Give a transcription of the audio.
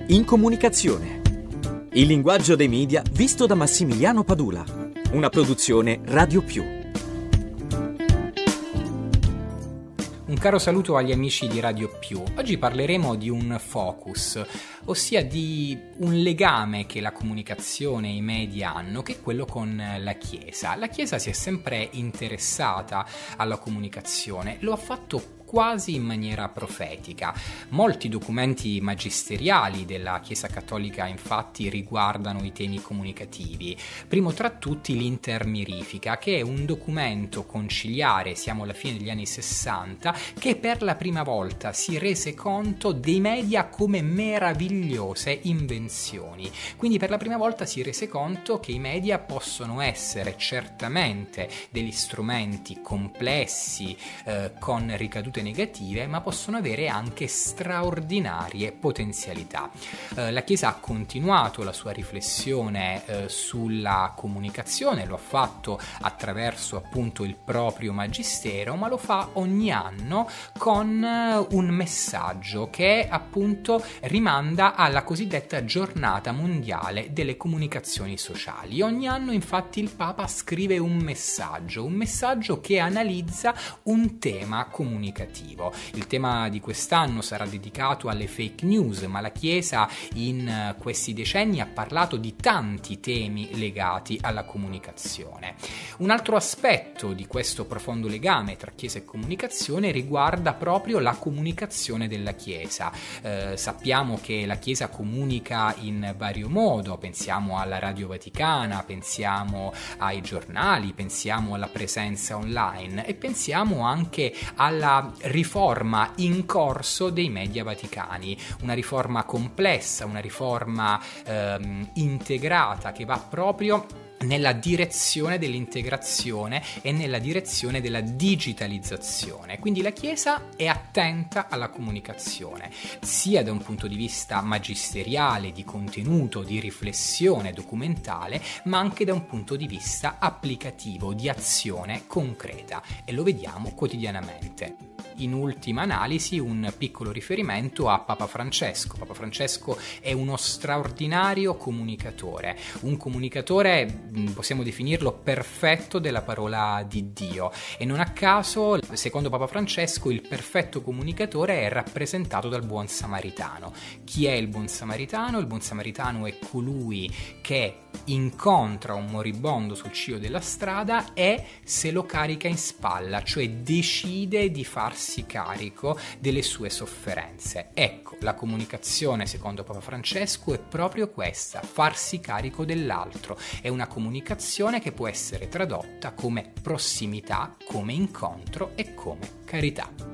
in comunicazione. Il linguaggio dei media visto da Massimiliano Padula. Una produzione Radio Più. Un caro saluto agli amici di Radio Più. Oggi parleremo di un focus, ossia di un legame che la comunicazione e i media hanno, che è quello con la Chiesa. La Chiesa si è sempre interessata alla comunicazione, lo ha fatto quasi in maniera profetica. Molti documenti magisteriali della Chiesa Cattolica infatti riguardano i temi comunicativi. Primo tra tutti l'Inter Mirifica, che è un documento conciliare, siamo alla fine degli anni 60, che per la prima volta si rese conto dei media come meravigliose invenzioni. Quindi per la prima volta si rese conto che i media possono essere certamente degli strumenti complessi, con ricadute negative, ma possono avere anche straordinarie potenzialità. La Chiesa ha continuato la sua riflessione sulla comunicazione, lo ha fatto attraverso appunto il proprio magistero, ma lo fa ogni anno con un messaggio che appunto rimanda alla cosiddetta giornata mondiale delle comunicazioni sociali. Ogni anno infatti il Papa scrive un messaggio che analizza un tema comunicativo. Il tema di quest'anno sarà dedicato alle fake news, ma la Chiesa in questi decenni ha parlato di tanti temi legati alla comunicazione. Un altro aspetto di questo profondo legame tra Chiesa e comunicazione riguarda proprio la comunicazione della Chiesa. Sappiamo che la Chiesa comunica in vario modo, pensiamo alla Radio Vaticana, pensiamo ai giornali, pensiamo alla presenza online e pensiamo anche alla riforma in corso dei media vaticani, una riforma complessa, una riforma integrata che va proprio nella direzione dell'integrazione e nella direzione della digitalizzazione. Quindi la Chiesa è attenta alla comunicazione, sia da un punto di vista magisteriale, di contenuto, di riflessione documentale, ma anche da un punto di vista applicativo, di azione concreta, e lo vediamo quotidianamente. In ultima analisi, un piccolo riferimento a Papa Francesco. Papa Francesco è uno straordinario comunicatore, un comunicatore, possiamo definirlo, perfetto della parola di Dio, e non a caso, secondo Papa Francesco, il perfetto comunicatore è rappresentato dal buon samaritano. Chi è il buon samaritano? Il buon samaritano è colui che incontra un moribondo sul ciglio della strada e se lo carica in spalla, cioè decide di farsi carico delle sue sofferenze. Ecco, la comunicazione secondo Papa Francesco è proprio questa: farsi carico dell'altro. È una comunicazione che può essere tradotta come prossimità, come incontro e come carità.